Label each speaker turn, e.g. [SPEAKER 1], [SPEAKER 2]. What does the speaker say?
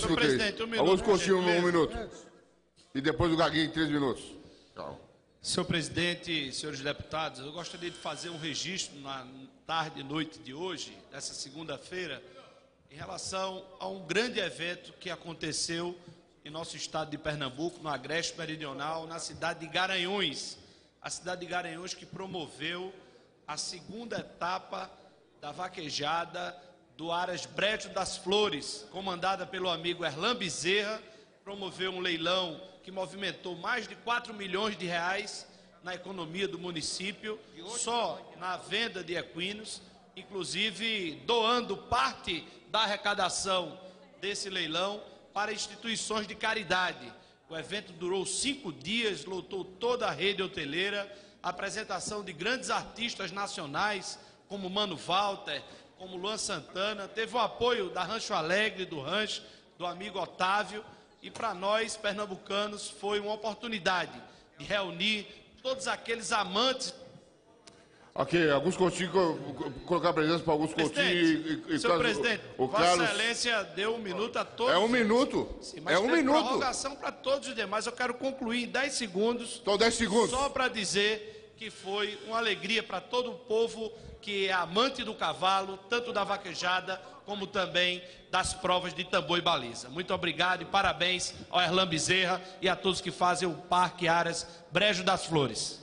[SPEAKER 1] Senhor presidente, 1 minuto.
[SPEAKER 2] Augusto Coutinho, 1 minuto. E depois o Gaguinho, 3 minutos. Calma.
[SPEAKER 1] Senhor presidente, senhores deputados, eu gostaria de fazer um registro na tarde e noite de hoje, dessa segunda-feira, em relação a um grande evento que aconteceu em nosso estado de Pernambuco, no Agreste Meridional, na cidade de Garanhuns. A cidade de Garanhuns que promoveu a segunda etapa da vaquejada do Aras Brejo das Flores, comandada pelo amigo Erlan Bezerra, promoveu um leilão que movimentou mais de 4 milhões de reais na economia do município, só na venda de equinos, inclusive doando parte da arrecadação desse leilão para instituições de caridade. O evento durou 5 dias, lotou toda a rede hoteleira, apresentação de grandes artistas nacionais, como Mano Walter, como Luan Santana, teve o apoio da Rancho Alegre, do Rancho, do amigo Otávio, e para nós, pernambucanos, foi uma oportunidade de reunir todos aqueles amantes.
[SPEAKER 2] Ok, Augusto Coutinho, colocar a presença para Augusto Coutinho e
[SPEAKER 1] senhor presidente,
[SPEAKER 2] Vossa
[SPEAKER 1] Carlos... Excelência deu 1 minuto a todos.
[SPEAKER 2] É 1 minuto.
[SPEAKER 1] Sim, mas
[SPEAKER 2] é 1 minuto.
[SPEAKER 1] Prorrogação para todos os demais. Eu quero concluir em 10 segundos.
[SPEAKER 2] Então, 10 segundos.
[SPEAKER 1] Só para dizer que foi uma alegria para todo o povo que é amante do cavalo, tanto da vaquejada como também das provas de tambor e baliza. Muito obrigado e parabéns ao Erlan Bezerra e a todos que fazem o Parque Aras Brejo das Flores.